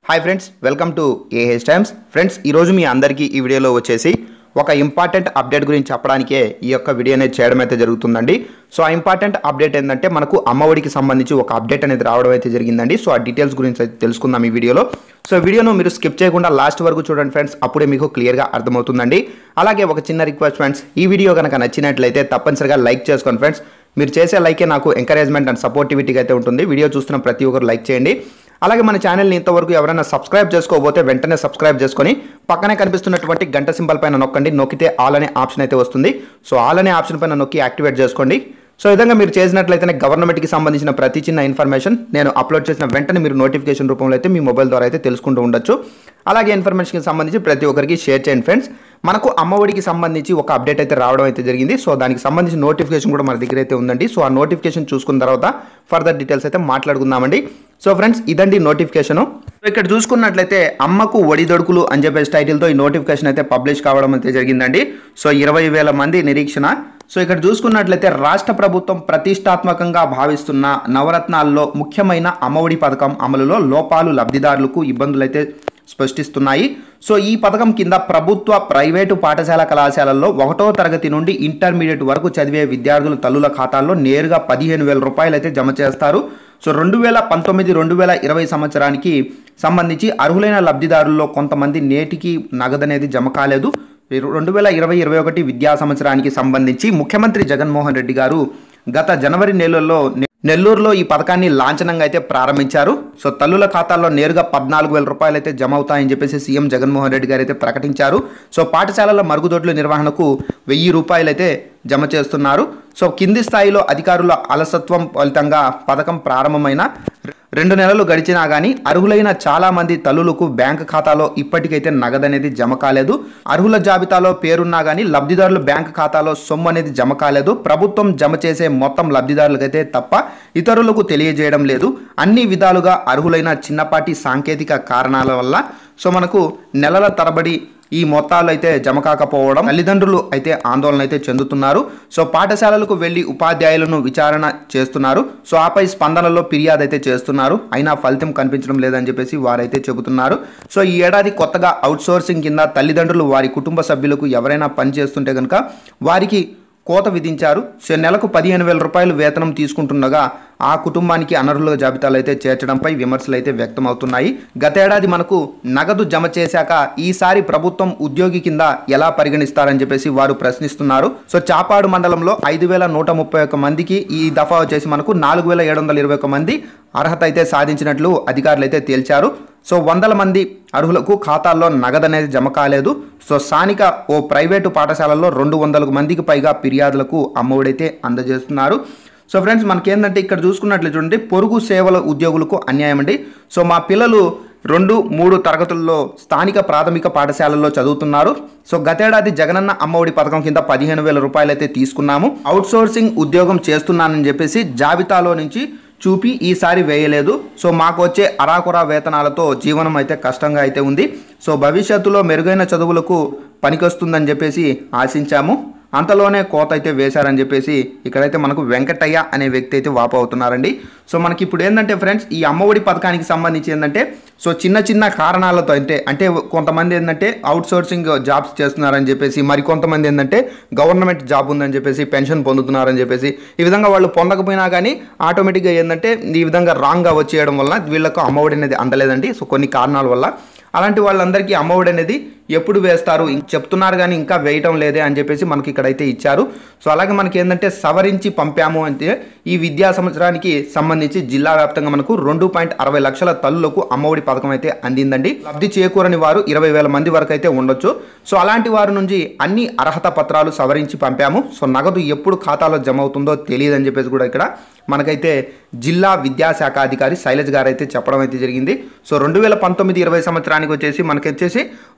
Hi friends, welcome to AH Times. Friends, ఈరోజు మీ అందరికీ ఈ వీడియోలో వచ్చేసి ఒక ఇంపార్టెంట్ అప్డేట్ గురించి చెప్పడానికే ఈ యొక్క వీడియో అనేది చేయడం అయితే జరుగుతుందండి. సో ఆ ఇంపార్టెంట్ అప్డేట్ ఏంటంటే మనకు అమ్మఒడికి సంబంధించి ఒక అప్డేట్ అనేది రావడం అయితే జరిగిందండి. సో ఆ డీటెయిల్స్ గురించి అయితే తెలుసుకుందాం ఈ వీడియోలో. సో వీడియోను మీరు స్కిప్ చేయకుండా లాస్ట్ వరకు చూడండి ఫ్రెండ్స్, అప్పుడే మీకు క్లియర్గా అర్థమవుతుందండి. అలాగే ఒక చిన్న రిక్వెస్ట్ ఫ్రెండ్స్, ఈ వీడియో కనుక నచ్చినట్లయితే తప్పనిసరిగా లైక్ చేసుకోండి ఫ్రెండ్స్. మీరు చేసే లైకే నాకు ఎంకరేజ్మెంట్ అండ్ సపోర్టివిటీగా అయితే ఉంటుంది. వీడియో చూస్తున్న ప్రతి ఒక్కరు లైక్ చేయండి. అలాగే మన ఛానల్ని ఇంతవరకు ఎవరైనా సబ్స్క్రైబ్ చేసుకోకపోతే వెంటనే సబ్స్క్రైబ్ చేసుకొని పక్కనే కనిపిస్తున్నటువంటి గంట సింబల్ పైన నొక్కండి. నొక్కితే ఆల్ అనే ఆప్షన్ అయితే వస్తుంది. సో ఆల్ అనే ఆప్షన్ పైన నొక్కి యాక్టివేట్ చేసుకోండి. సో ఈ విధంగా మీరు చేసినట్లయితే గవర్నమెంట్కి సంబంధించిన ప్రతి చిన్న ఇన్ఫర్మేషన్ నేను అప్లోడ్ చేసిన వెంటనే మీరు నోటిఫికేషన్ రూపంలో అయితే మీ మొబైల్ ద్వారా అయితే తెలుసుకుంటూ ఉండొచ్చు. అలాగే ఇన్ఫర్మేషన్కి సంబంధించి ప్రతి ఒక్కరికి షేర్ చేయండి ఫ్రెండ్స్. మనకు అమ్మఒడికి సంబంధించి ఒక అప్డేట్ అయితే రావడం అయితే జరిగింది. సో దానికి సంబంధించిన నోటిఫికేషన్ కూడా మన దగ్గర అయితే ఉందండి. సో ఆ నోటిఫికేషన్ చూసుకున్న తర్వాత ఫర్దర్ డీటెయిల్స్ అయితే మాట్లాడుకుందామండి. సో ఫ్రెండ్స్, ఇదండి నోటిఫికేషను. ఇక్కడ చూసుకున్నట్లయితే అమ్మకు ఒడిదొడుకులు అని చెప్పేసి టైటిల్తో ఈ నోటిఫికేషన్ అయితే పబ్లిష్ కావడం అయితే జరిగిందండి. సో 20,000 మంది నిరీక్షణ. సో ఇక్కడ చూసుకున్నట్లయితే రాష్ట్ర ప్రభుత్వం ప్రతిష్టాత్మకంగా భావిస్తున్న నవరత్నాల్లో ముఖ్యమైన అమ్మఒడి పథకం అమలులో లోపాలు లబ్ధిదారులకు ఇబ్బందులు అయితే స్పష్టిస్తున్నాయి. సో ఈ పథకం కింద ప్రభుత్వ ప్రైవేటు పాఠశాల కళాశాలల్లో 1వ తరగతి నుండి ఇంటర్మీడియట్ వరకు చదివే విద్యార్థుల తల్లుల ఖాతాల్లో నేరుగా 15,000 రూపాయలు అయితే జమ చేస్తారు. సో 2019-2020 సంవత్సరానికి సంబంధించి అర్హులైన లబ్ధిదారుల్లో కొంతమంది నేటికి నగదు అనేది జమ కాలేదు. 2020-21 విద్యా సంవత్సరానికి సంబంధించి ముఖ్యమంత్రి జగన్మోహన్ రెడ్డి గారు గత జనవరి నెల్లూరులో ఈ పథకాన్ని లాంఛనంగా అయితే ప్రారంభించారు. సో తల్లుల ఖాతాల్లో నేరుగా 14,000 రూపాయలు అయితే జమ అవుతాయని చెప్పేసి సీఎం జగన్మోహన్ రెడ్డి గారు అయితే ప్రకటించారు. సో పాఠశాలల మరుగుదొడ్ల నిర్వహణకు 1,000 రూపాయలు అయితే జమ చేస్తున్నారు. సో కింది స్థాయిలో అధికారుల అలసత్వం ఫలితంగా పథకం ప్రారంభమైన 2 నెలలు గడిచినా కానీ అర్హులైన చాలా మంది తల్లులకు బ్యాంక్ ఖాతాలో ఇప్పటికైతే నగదు అనేది జమ కాలేదు. అర్హుల జాబితాలో పేరున్నా కానీ లబ్ధిదారుల బ్యాంక్ ఖాతాలో సొమ్ము అనేది జమ కాలేదు. ప్రభుత్వం జమ చేసే మొత్తం లబ్ధిదారులకైతే తప్ప ఇతరులకు తెలియజేయడం లేదు. అన్ని విధాలుగా అర్హులైన చిన్నపాటి సాంకేతిక కారణాల వల్ల సో మనకు నెలల తరబడి ఈ మొత్తాలు అయితే జమ కాకపోవడం తల్లిదండ్రులు అయితే ఆందోళన అయితే చెందుతున్నారు. సో పాఠశాలలకు వెళ్లి ఉపాధ్యాయులను విచారణ చేస్తున్నారు. సో ఆపై స్పందనలో ఫిర్యాదు అయితే చేస్తున్నారు. అయినా ఫలితం కనిపించడం లేదని చెప్పేసి వారైతే చెబుతున్నారు. సో ఈ ఏడాది కొత్తగా అవుట్సోర్సింగ్ కింద తల్లిదండ్రులు వారి కుటుంబ సభ్యులకు ఎవరైనా పని చేస్తుంటే కనుక వారికి కోత విధించారు. సో నెలకు 15,000 రూపాయలు వేతనం తీసుకుంటుండగా ఆ కుటుంబానికి అనర్హుల జాబితాలు అయితే చేర్చడంపై విమర్శలు అయితే వ్యక్తమవుతున్నాయి. గతేడాది మనకు నగదు జమ చేశాక ఈసారి ప్రభుత్వం ఉద్యోగి కింద ఎలా పరిగణిస్తారని చెప్పేసి వారు ప్రశ్నిస్తున్నారు. సో చాపాడు మండలంలో 5,131 మందికి ఈ దఫా వచ్చేసి మనకు 4,721 మంది అర్హత అయితే సాధించినట్లు అధికారులు అయితే తేల్చారు. సో 100 మంది అర్హులకు ఖాతాల్లో నగదు అనేది జమ కాలేదు. సో స్థానిక ఓ ప్రైవేటు పాఠశాలల్లో 200 మందికి పైగా ఫిర్యాదులకు అమ్మఒడైతే అందజేస్తున్నారు. సో ఫ్రెండ్స్, మనకేంటంటే ఇక్కడ చూసుకున్నట్లు చూడండి, పొరుగు సేవల ఉద్యోగులకు అన్యాయం అండి. సో మా పిల్లలు 2-3 తరగతుల్లో స్థానిక ప్రాథమిక పాఠశాలల్లో చదువుతున్నారు. సో గతేడాది జగనన్న అమ్మఒడి పథకం కింద 15,000 రూపాయలు అయితే తీసుకున్నాము. అవుట్సోర్సింగ్ ఉద్యోగం చేస్తున్నానని చెప్పేసి జాబితాలో నుంచి చూపి ఈసారి వేయలేదు. సో మాకు వచ్చే అరాకొరా వేతనాలతో జీవనం అయితే కష్టంగా అయితే ఉంది. సో భవిష్యత్తులో మెరుగైన చదువులకు పనికొస్తుందని చెప్పేసి ఆశించాము. అంతలోనే కోత అయితే వేశారని చెప్పేసి ఇక్కడైతే మనకు వెంకటయ్య అనే వ్యక్తి అయితే వాపు అవుతున్నారండి. సో మనకి ఇప్పుడు ఏంటంటే ఫ్రెండ్స్, ఈ అమ్మఒడి పథకానికి సంబంధించి ఏంటంటే సో చిన్న కారణాలతో అంటే కొంతమంది ఏంటంటే అవుట్సోర్సింగ్ జాబ్స్ చేస్తున్నారని చెప్పేసి, మరి కొంతమంది ఏంటంటే గవర్నమెంట్ జాబ్ ఉందని చెప్పేసి పెన్షన్ పొందుతున్నారని చెప్పేసి ఈ విధంగా వాళ్ళు పొందకపోయినా కానీ ఆటోమేటిక్గా ఏంటంటే ఈ విధంగా రాంగ్గా వచ్చేయడం వల్ల వీళ్ళకు అమ్మఒడి అనేది అందలేదండి. సో కొన్ని కారణాల వల్ల అలాంటి వాళ్ళందరికీ అమ్మఒడి అనేది ఎప్పుడు వేస్తారు చెప్తున్నారు కానీ ఇంకా వేయటం లేదే అని చెప్పేసి మనకి ఇక్కడైతే ఇచ్చారు. సో అలాగే మనకి ఏంటంటే సవరించి పంపాము అంటే ఈ విద్యా సంవత్సరానికి సంబంధించి జిల్లా వ్యాప్తంగా మనకు 2.60 లక్షల తల్లులకు అమ్మఒడి పథకం అయితే అందిందండి. లబ్ధి చేకూరని వారు 20,000 మంది వరకు అయితే ఉండొచ్చు. సో అలాంటి వారి నుంచి అన్ని అర్హత పత్రాలు సవరించి పంపాము. సో నగదు ఎప్పుడు ఖాతాలో జమ అవుతుందో తెలియదు అని చెప్పేసి కూడా ఇక్కడ మనకైతే జిల్లా విద్యాశాఖ అధికారి శైలజ్ గారు అయితే చెప్పడం అయితే జరిగింది. సో 2019-20 సంవత్సరానికి వచ్చేసి మనకి వచ్చేసి 2,00,000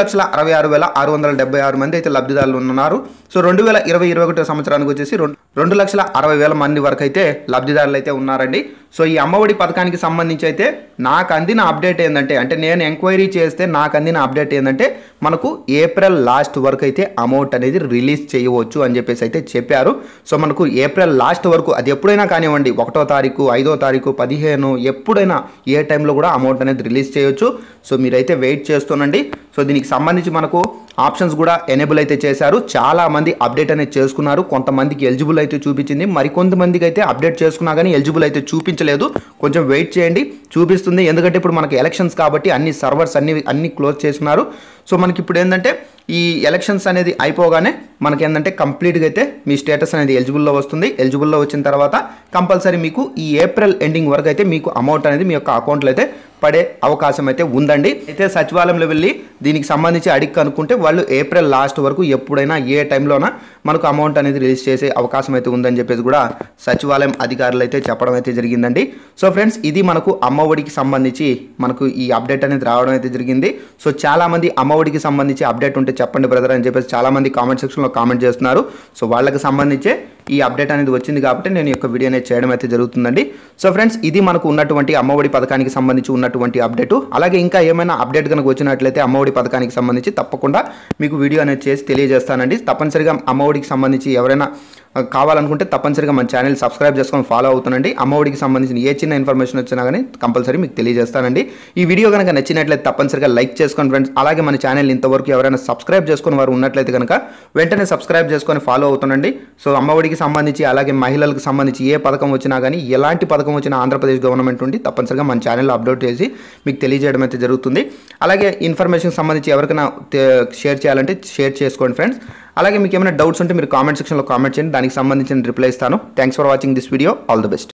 2,66,676 మంది అయితే లబ్ధిదారులు ఉన్నారు. సో 2020-21 సంవత్సరానికి వచ్చేసి 2,60,000 మంది వరకు అయితే లబ్ధిదారులు అయితే ఉన్నారండి. సో ఈ అమ్మఒడి పథకానికి సంబంధించి అయితే నాకు అందిన అప్డేట్ ఏంటంటే, అంటే నేను ఎంక్వైరీ చేస్తే నాకు అందిన అప్డేట్ ఏంటంటే మనకు ఏప్రిల్ లాస్ట్ వరకు అయితే అమౌంట్ అనేది రిలీజ్ చేయవచ్చు అని చెప్పేసి అయితే చెప్పారు. సో మనకు ఏప్రిల్ లాస్ట్ వరకు, అది ఎప్పుడైనా కానివ్వండి, 1వ తారీఖు, 5వ తారీఖు, 15, ఎప్పుడైనా ఏ టైంలో కూడా అమౌంట్ అనేది రిలీజ్ చేయొచ్చు. సో మీరైతే వెయిట్ చేస్తుండండి. సో దీనికి సంబంధించి మనకు ఆప్షన్స్ కూడా ఎనేబుల్ అయితే చేశారు. చాలా మంది అప్డేట్ అనేది చేసుకున్నారు. కొంతమందికి ఎలిజిబుల్ అయితే చూపించింది, మరికొంతమందికి అయితే అప్డేట్ చేసుకున్నా కానీ ఎలిజిబుల్ అయితే చూపించలేదు. కొంచెం వెయిట్ చేయండి, చూపిస్తుంది. ఎందుకంటే ఇప్పుడు మనకి ఎలక్షన్స్ కాబట్టి అన్ని సర్వర్స్ అన్ని క్లోజ్ చేస్తున్నారు. సో మనకి ఇప్పుడు ఏంటంటే ఈ ఎలక్షన్స్ అనేది అయిపోగానే మనకి ఏంటంటే కంప్లీట్గా అయితే మీ స్టేటస్ అనేది ఎలిజిబుల్లో వస్తుంది. ఎలిజిబుల్లో వచ్చిన తర్వాత కంపల్సరీ మీకు ఈ ఏప్రిల్ ఎండింగ్ వరకు అయితే మీకు అమౌంట్ అనేది మీ యొక్క అకౌంట్లో అయితే పడే అవకాశం అయితే ఉందండి. అయితే సచివాలయంలో వెళ్ళి దీనికి సంబంధించి అడిగి కనుక్కుంటే వాళ్ళు ఏప్రిల్ లాస్ట్ వరకు ఎప్పుడైనా ఏ టైంలోనా మనకు అమౌంట్ అనేది రిలీజ్ చేసే అవకాశం అయితే ఉందని చెప్పేసి కూడా సచివాలయం అధికారులు అయితే చెప్పడం అయితే జరిగిందండి. సో ఫ్రెండ్స్, ఇది మనకు అమ్మఒడికి సంబంధించి మనకు ఈ అప్డేట్ అనేది రావడం అయితే జరిగింది. సో చాలామంది అమ్మఒడికి సంబంధించి అప్డేట్ ఉంటే చెప్పండి బ్రదర్ అని చెప్పేసి చాలామంది కామెంట్ సెక్షన్లో కామెంట్ చేస్తున్నారు. సో వాళ్ళకి సంబంధించే ఈ అప్డేట్ అనేది వచ్చింది కాబట్టి నేను ఈ యొక్క వీడియో అనేది చేయడం అయితే జరుగుతుందండి. సో ఫ్రెండ్స్, ఇది మనకు ఉన్నటువంటి అమ్మఒడి పథకానికి సంబంధించి ఉన్నటువంటి అప్డేట్. అలాగే ఇంకా ఏమైనా అప్డేట్ కనుక వచ్చినట్లయితే అమ్మఒడి పథకానికి సంబంధించి తప్పకుండా మీకు వీడియో అనేది చేసి తెలియజేస్తానండి. తప్పనిసరిగా అమ్మఒడికి సంబంధించి ఎవరైనా కావాలనుకుంటే తప్పనిసరిగా మన ఛానల్ సబ్స్క్రైబ్ చేసుకొని ఫాలో అవుతానండి. అమ్మఒడికి సంబంధించిన ఏ చిన్న ఇన్ఫర్మేషన్ వచ్చినా కానీ కంపల్సరీ మీకు తెలియజేస్తానండి. ఈ వీడియో కనుక నచ్చినట్లయితే తప్పనిసరిగా లైక్ చేసుకోండి ఫ్రెండ్స్. అలాగే మన ఛానల్ ఇంతవరకు ఎవరైనా సబ్స్క్రైబ్ చేసుకుని వారు ఉన్నట్లయితే కనుక వెంటనే సబ్స్క్రైబ్ చేసుకొని ఫాలో అవుతానండి. సో అమ్మఒడికి సంబంధించి అలాగే మహిళలకు సంబంధించి ఏ పథకం వచ్చినా కానీ, ఎలాంటి పథకం వచ్చినా ఆంధ్రప్రదేశ్ గవర్నమెంట్ నుండి తప్పనిసరిగా మన ఛానల్లో అప్లోడ్ చేసి మీకు తెలియజేయడం అయితే జరుగుతుంది. అలాగే ఇన్ఫర్మేషన్ సంబంధించి ఎవరికైనా షేర్ చేయాలంటే షేర్ చేసుకోండి ఫ్రెండ్స్. అలాగే మీకు ఏమైనా డౌట్స్ ఉంటే మీరు కామెంట్ సెక్షన్లో కామెంట్ చేయండి, దానికి సంబంధించిన రిప్లై ఇస్తాను. Thanks for watching this video. All the best.